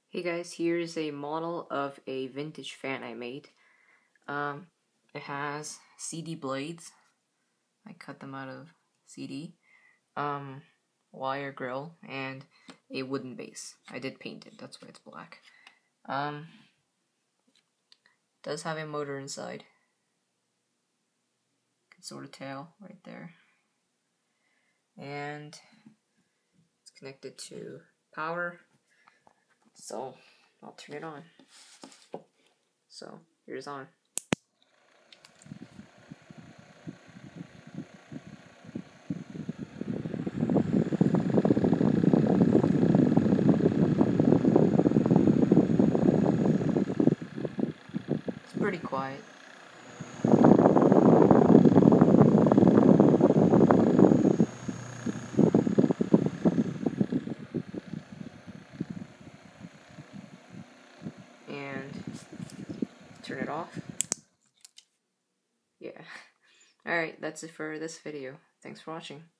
Hey guys, here's a model of a vintage fan I made. It has CD blades. I cut them out of CD. Wire grill and a wooden base. I did paint it, that's why it's black. Does have a motor inside. Can sort of tell right there. And it's connected to power. So I'll turn it on. So here's on. It's pretty quiet. And turn it off. Yeah. Alright, that's it for this video. Thanks for watching.